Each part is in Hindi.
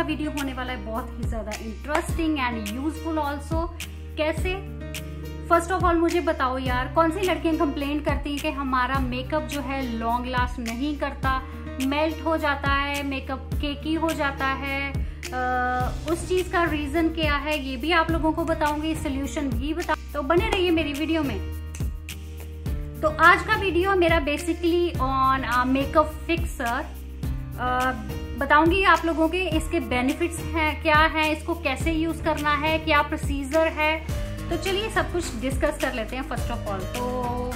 वीडियो होने वाला है बहुत ही ज्यादा इंटरेस्टिंग एंड यूजफुल ऑल्सो। कैसे? फर्स्ट ऑफ ऑल मुझे बताओ यार, कौन सी लड़कियां कंप्लेंट करती हैं कि हमारा मेकअप जो है लॉन्ग लास्ट नहीं करता, मेल्ट हो जाता है, मेकअप केकी हो जाता है। उस चीज का रीजन क्या है ये भी आप लोगों को बताऊंगी, सोल्यूशन भी बता, तो बने रहिए मेरी वीडियो में। तो आज का वीडियो मेरा बेसिकली ऑन मेकअप फिक्सर। बताऊंगी आप लोगों के इसके बेनिफिट्स हैं क्या है, इसको कैसे यूज करना है, क्या प्रोसीजर है। तो चलिए सब कुछ डिस्कस कर लेते हैं। फर्स्ट ऑफ ऑल तो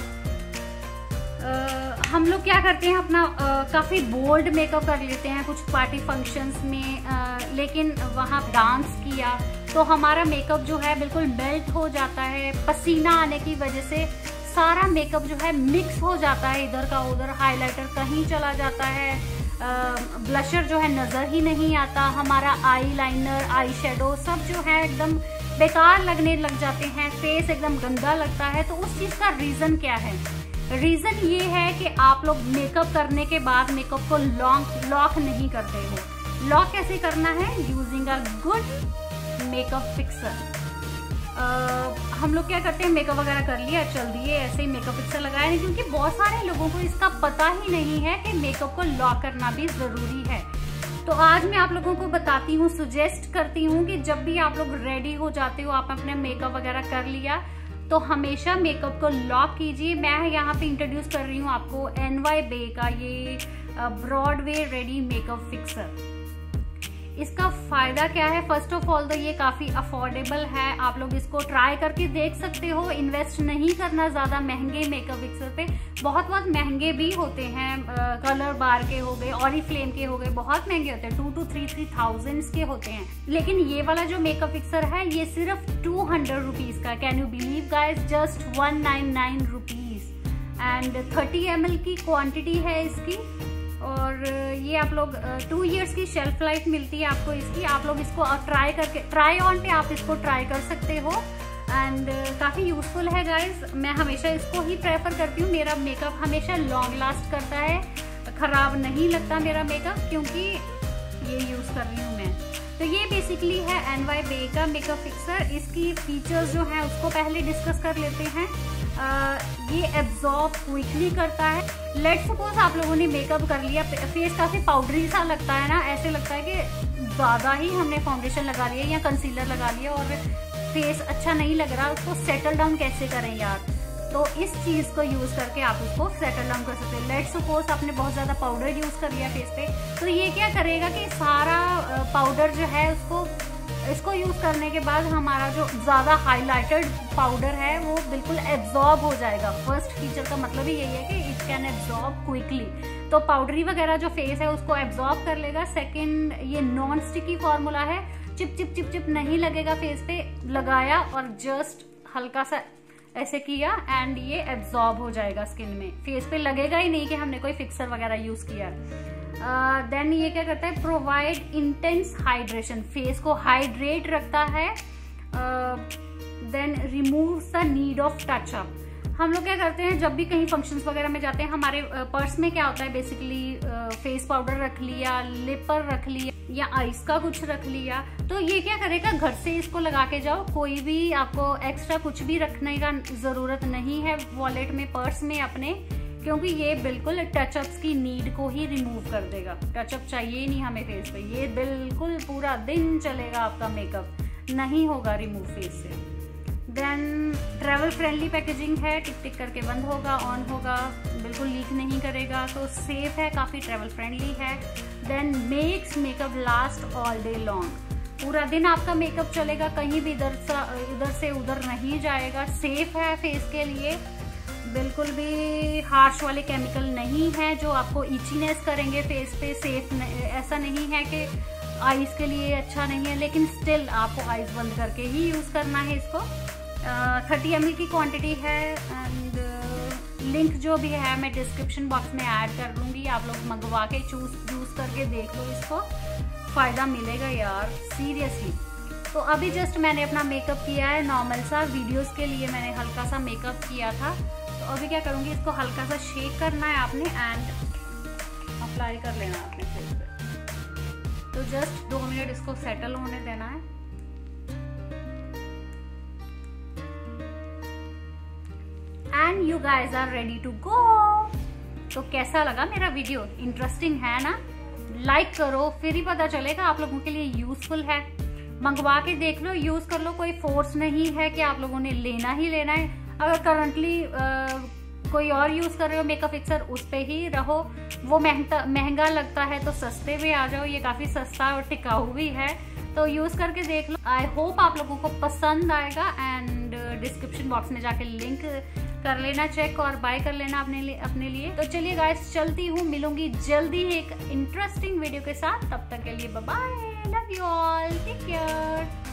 हम लोग क्या करते हैं, अपना काफी बोल्ड मेकअप कर लेते हैं कुछ पार्टी फंक्शंस में, लेकिन वहां डांस किया तो हमारा मेकअप जो है बिल्कुल मेल्ट हो जाता है। पसीना आने की वजह से सारा मेकअप जो है मिक्स हो जाता है, इधर का उधर, हाइलाइटर कहीं चला जाता है, ब्लशर जो है नजर ही नहीं आता, हमारा आई लाइनर, आई शेडो सब जो है एकदम बेकार लगने लग जाते हैं, फेस एकदम गंदा लगता है। तो उस चीज का रीजन क्या है? रीजन ये है कि आप लोग मेकअप करने के बाद मेकअप को लॉक नहीं करते हो। लॉक कैसे करना है? Using a good makeup fixer. हम लोग क्या करते हैं, मेकअप वगैरह कर लिया, चल दिए, ऐसे ही मेकअप फिक्सर लगाया नहीं, क्योंकि बहुत सारे लोगों को इसका पता ही नहीं है कि मेकअप को लॉक करना भी जरूरी है। तो आज मैं आप लोगों को बताती हूँ, सुजेस्ट करती हूँ कि जब भी आप लोग रेडी हो जाते हो, आप अपने मेकअप वगैरह कर लिया, तो हमेशा मेकअप को लॉक कीजिए। मैं यहाँ पे इंट्रोड्यूस कर रही हूँ आपको NYBE का ये ब्रॉडवे रेडी मेकअप फिक्सर। इसका फायदा क्या है? फर्स्ट ऑफ ऑल तो ये काफी अफोर्डेबल है, आप लोग इसको ट्राई करके देख सकते हो। इन्वेस्ट नहीं करना ज्यादा महंगे मेकअप फिक्सर पे, बहुत महंगे भी होते हैं, कलर बार के हो गए, ऑरिफ्लेम के हो गए, बहुत महंगे होते हैं, 2 to 3,000 के होते हैं। लेकिन ये वाला जो मेकअप फिक्सर है ये सिर्फ 200 रुपीज का। Can you believe guys? Just 199 rupees and 30 ml की क्वांटिटी है इसकी। और ये आप लोग 2 years की शेल्फ लाइफ मिलती है आपको इसकी। आप लोग इसको ट्राई करके, ट्राई ऑन पे आप इसको ट्राई कर सकते हो एंड काफी यूजफुल है गाइज। मैं हमेशा इसको ही प्रेफर करती हूँ। मेरा मेकअप हमेशा लॉन्ग लास्ट करता है, खराब नहीं लगता मेरा मेकअप, क्योंकि ये यूज कर रही हूँ मैं। तो ये बेसिकली है NYBE का मेकअप फिक्सर। इसकी फीचर्स जो है उसको पहले डिस्कस कर लेते हैं। ये एब्जॉर्ब क्विकली करता है। लेट्स सपोज आप लोगों ने मेकअप कर लिया, फेस काफी पाउडरी सा लगता है ना, ऐसे लगता है कि ज्यादा ही हमने फाउंडेशन लगा लिया या कंसीलर लगा लिया और फेस अच्छा नहीं लग रहा, उसको सेटल डाउन कैसे करें यार? तो इस चीज को यूज करके आप उसको सेटल डाउन कर सकते हैं। लेट्स सपोज आपने बहुत ज्यादा पाउडर यूज कर लिया फेस पे, तो ये क्या करेगा कि सारा पाउडर जो है इसको यूज करने के बाद हमारा जो ज्यादा हाइलाइटेड पाउडर है वो बिल्कुल एब्जॉर्ब हो जाएगा। फर्स्ट फीचर का मतलब ही यही है कि इट कैन एब्जॉर्ब क्विकली, तो पाउडरी वगैरह जो फेस है उसको एब्जॉर्ब कर लेगा। सेकंड, ये नॉन स्टिकी फॉर्मूला है, चिप चिप चिप चिप नहीं लगेगा फेस पे। लगाया और जस्ट हल्का सा ऐसे किया एंड ये एब्जॉर्ब हो जाएगा स्किन में, फेस पे लगेगा ही नहीं कि हमने कोई फिक्सर वगैरह यूज किया। देन ये क्या करता है? प्रोवाइड इंटेंस हाइड्रेशन, फेस को हाइड्रेट रखता है। Then removes the need of touch up. हम लोग क्या करते हैं, जब भी कहीं फंक्शंस वगैरह में जाते हैं, हमारे पर्स में क्या होता है, बेसिकली फेस पाउडर रख लिया, लिपर रख लिया या आइस का कुछ रख लिया, तो ये क्या करेगा, घर से इसको लगा के जाओ, कोई भी आपको एक्स्ट्रा कुछ भी रखने का जरूरत नहीं है वॉलेट में, पर्स में अपने, क्योंकि ये बिल्कुल टचअप्स की नीड को ही रिमूव कर देगा। टचअप चाहिए ही नहीं हमें फेस पे, ये बिल्कुल पूरा दिन चलेगा आपका मेकअप, नहीं होगा रिमूव फेस से। देन ट्रेवल फ्रेंडली पैकेजिंग है, टिक टिक करके बंद होगा, ऑन होगा, बिल्कुल लीक नहीं करेगा, तो सेफ है, काफी ट्रेवल फ्रेंडली है। Then makes makeup last all day long, पूरा दिन आपका मेकअप चलेगा, कहीं भी इधर से उधर नहीं जाएगा, सेफ है फेस के लिए, बिल्कुल भी हार्श वाले केमिकल नहीं है जो आपको इचीनेस करेंगे फेस पे। सेफ ऐसा नहीं है कि आईज के लिए अच्छा नहीं है, लेकिन स्टिल आपको आईज बंद करके ही यूज करना है इसको। 30 ml की क्वांटिटी है एंड लिंक जो भी है मैं डिस्क्रिप्शन बॉक्स में ऐड कर दूंगी, आप लोग मंगवा के यूज करके देख लो, इसको फायदा मिलेगा यार, सीरियसली। तो अभी जस्ट मैंने अपना मेकअप किया है नॉर्मल सा, वीडियोस के लिए मैंने हल्का सा मेकअप किया था। तो अभी क्या करूंगी, इसको हल्का सा शेक करना है आपने एंड अप्लाई कर लेना आपने फेस पे। तो तो जस्ट 2 मिनट इसको सेटल होने देना है। And you guys are ready to go. तो कैसा लगा मेरा वीडियो? इंटरेस्टिंग है ना? लाइक करो, फिर ही पता चलेगा आप लोगों के लिए यूजफुल है। मंगवा के देख लो, यूज कर लो, कोई फोर्स नहीं है कि आप लोगों ने लेना ही लेना है। अगर करंटली कोई और यूज कर रहे हो मेकअप फिक्सर, उस पे ही रहो। वो महंगा लगता है तो सस्ते में आ जाओ, ये काफी सस्ता और टिकाऊ भी है, तो यूज करके देख लो। आई होप आप लोगों को पसंद आएगा। एंड डिस्क्रिप्शन बॉक्स में जाके लिंक कर लेना चेक और बाय कर लेना अपने लिए। तो चलिए गाइस, चलती हूँ, मिलूंगी जल्दी एक इंटरेस्टिंग वीडियो के साथ। तब तक के लिए bye bye, love you all, take care.